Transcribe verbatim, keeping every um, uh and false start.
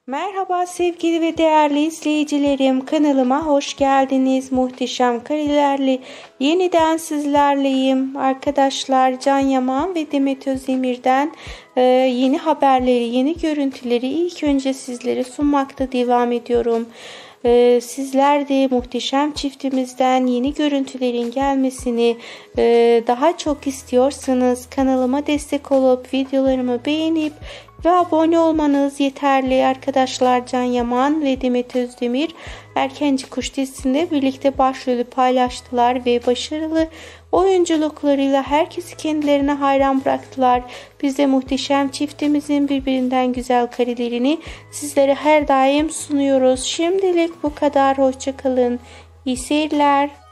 Merhaba sevgili ve değerli izleyicilerim, kanalıma hoş geldiniz. Muhteşem Karelerle yeniden sizlerleyim. Arkadaşlar, Can Yaman ve Demet Özdemir'den e, yeni haberleri, yeni görüntüleri ilk önce sizlere sunmakta devam ediyorum. Ee, sizler de muhteşem çiftimizden yeni görüntülerin gelmesini e, daha çok istiyorsanız kanalıma destek olup videolarımı beğenip ve abone olmanız yeterli arkadaşlar. Can Yaman ve Demet Özdemir Erkenci Kuş dizisinde birlikte başrolü paylaştılar ve başarılı oyunculuklarıyla herkesi kendilerine hayran bıraktılar. Biz de muhteşem çiftimizin birbirinden güzel karelerini sizlere her daim sunuyoruz. Şimdilik bu kadar. Hoşça kalın. İyi seyirler.